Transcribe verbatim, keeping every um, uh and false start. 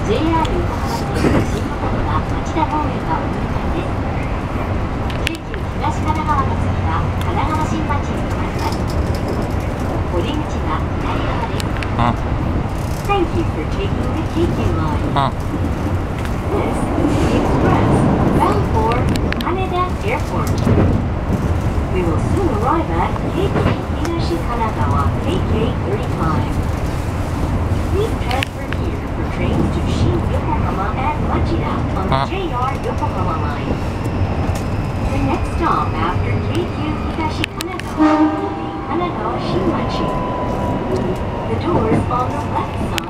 ジェイアール 横浜線新横浜町田方面がお乗り換えです。京急東神奈川の次は神奈川新町に停まります。降り口は左側です。 あ Thank you for taking the 京急 line. あ This is the express bound for Haneda Airport. We will soon arrive at 京急東神奈川 ケーケーthirty-five. Please transfer here for trains to Shin Yokohama and Machida on the あジェイアール Yokohama line. The next stop after 京急東神奈川will be Kanagawa Shinmachi. The doors on the left side